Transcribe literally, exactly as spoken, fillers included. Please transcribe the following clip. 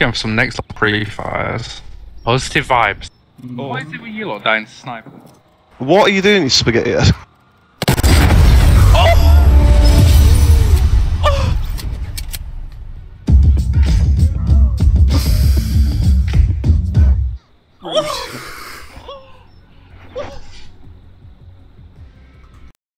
going for some next level pre-fires. Positive vibes. Oh. Why is it with you lot dying to sniper? What are you doing, you spaghetti head?